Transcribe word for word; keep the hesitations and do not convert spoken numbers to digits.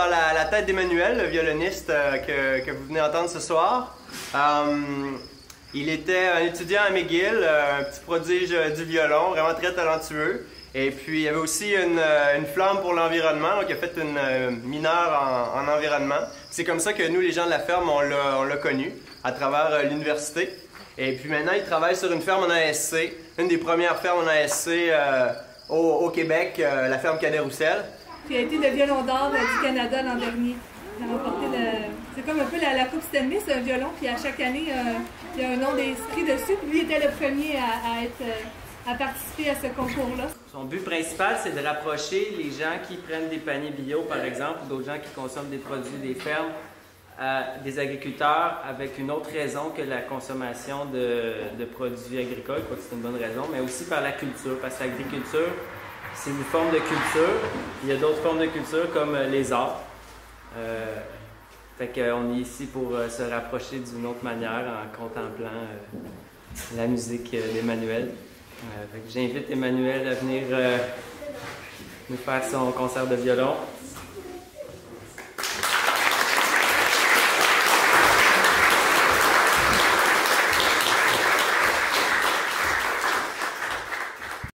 dans la, la tête d'Emmanuel, le violoniste euh, que, que vous venez entendre ce soir. Um, il était un étudiant à McGill, euh, un petit prodige euh, du violon, vraiment très talentueux. Et puis, il y avait aussi une, euh, une flamme pour l'environnement, donc il a fait une euh, mineure en, en environnement. C'est comme ça que nous, les gens de la ferme, on l'a connu, à travers euh, l'université. Et puis maintenant, il travaille sur une ferme en A S C, une des premières fermes en A S C euh, au, au Québec, euh, la ferme Cadet-Roussel. Puis il a été le violon d'or du Canada l'an dernier. Il a remporté le... C'est comme un peu la, la Coupe Stanley, c'est un violon, puis à chaque année, euh, il y a un nom inscrit dessus. Puis lui était le premier à, à, être, euh, à participer à ce concours-là. Son but principal, c'est de rapprocher les gens qui prennent des paniers bio, par exemple, ou d'autres gens qui consomment des produits des fermes, à des agriculteurs avec une autre raison que la consommation de, de produits agricoles, quoi que c'est une bonne raison, mais aussi par la culture, parce que l'agriculture, c'est une forme de culture. Il y a d'autres formes de culture comme les arts. Euh, fait qu'on est ici pour euh, se rapprocher d'une autre manière en contemplant euh, la musique d'Emmanuel. Euh, J'invite Emmanuel à venir euh, nous faire son concert de violon.